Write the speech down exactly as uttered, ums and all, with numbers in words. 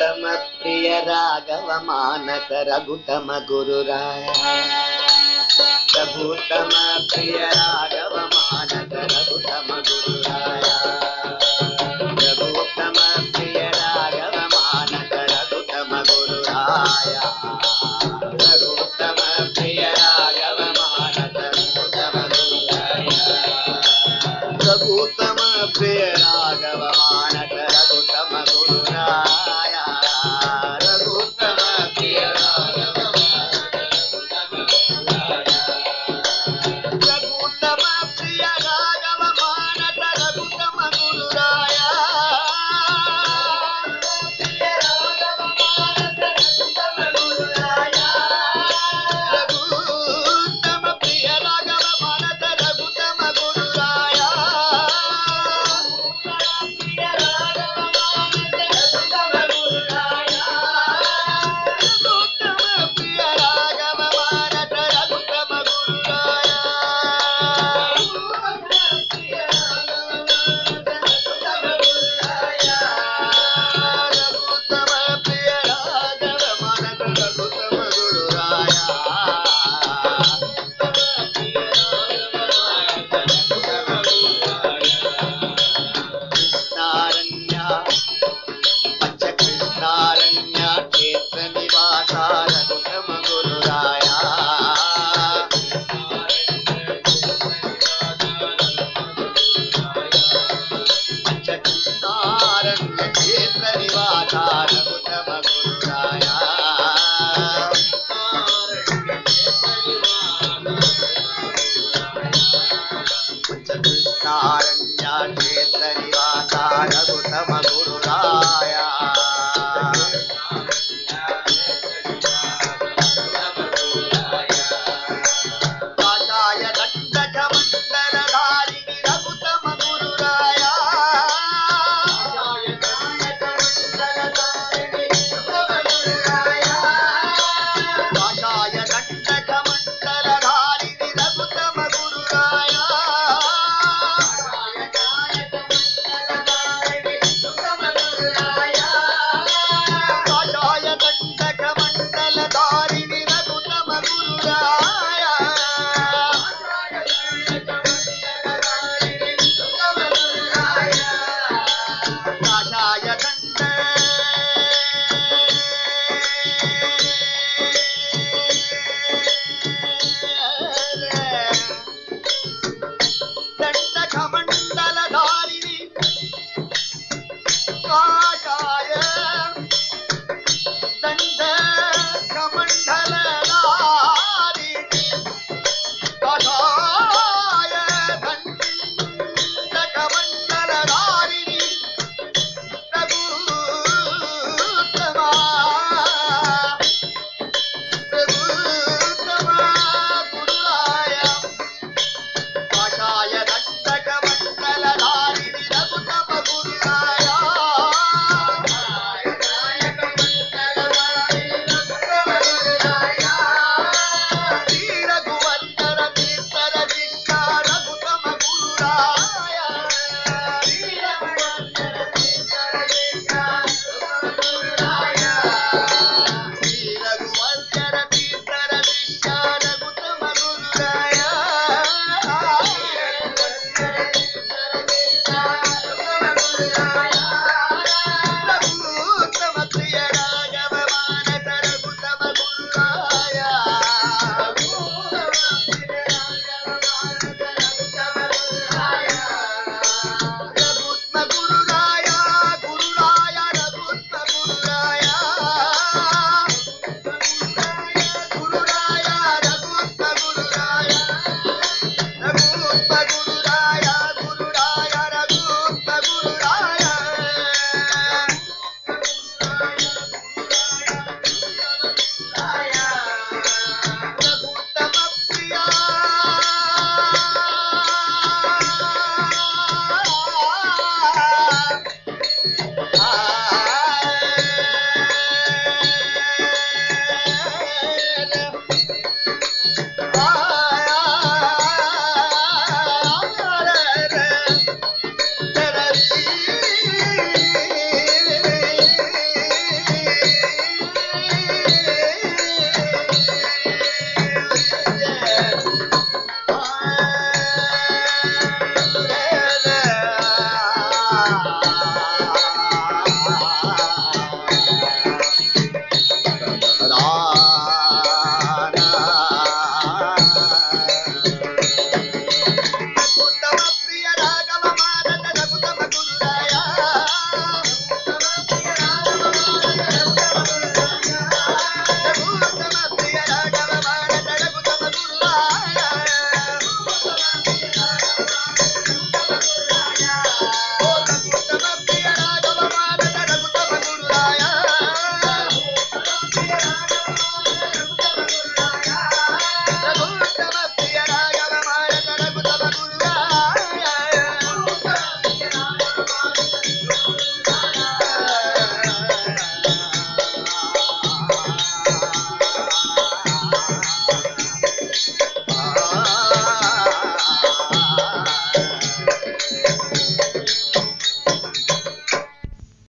ರಘುತ್ತಮ ಪ್ರಿಯ ರಾಘವ ಮಾನಕ ರಘುತ್ತಮ ಗುರುರಾಯ ರಘುತ್ತಮ ಪ್ರಿಯ ರಾಘವ ಮಾನಕ ರಘುತ್ತಮ ಗುರುರಾಯ ರಘುತ್ತಮ ಪ್ರಿಯ ರಾಘವ ಮಾನಕ ರಘುತ್ತಮ ಗುರುರಾಯ ರಘುತ್ತಮ ಪ್ರಿಯ ರಾಘವ ಮಾನಕ ರಘುತ್ತಮ ಗುರುರಾಯ ರಘುತ್ತಮ ಪ್ರಿಯ ರಾಘವ ಮಾನಕ ರಘುತ್ತಮ ಗುರುರಾಯ ರಘುತ್ತಮ ಪ್ರಿಯ ರಾಘವ ರಘುತ್ತಮ ಪ್ರಿಯ ರಾಘವ ಮಾನಕ ರಘುತ್ತಮ ಗುರುರಾಯ ರಘುತ್ತಮ ಪ್ರಿಯ ರಾಘವ ಮಾನಕ ರಘುತ್ತಮ ಗುರುರಾಯ ರಘುತ್ತಮ ಪ್ರಿಯ ರಾಘವ ಮಾನಕ ರಘುತ್ತಮ ಗುರುರಾಯ ರಘುತ್ತಮ ಪ್ರಿಯ ರಾಘವ ಮಾನಕ ರಘುತ್ತಮ ಗುರುರಾಯ ಕೃಷ್ಣಾರಣ್ಯ ಪಂಚ ಕೃಷ್ಣಾರಣ್ಯ ಕ್ಷೇತ್ರ ನಿವಾಸ ರಘುತ್ತಮ ಗುರುರಾಯ ಪಂಚ ಕೃಷ್ಣಾರಣ್ಯ ಕ್ಷೇತ್ರ ನಿವಾಸ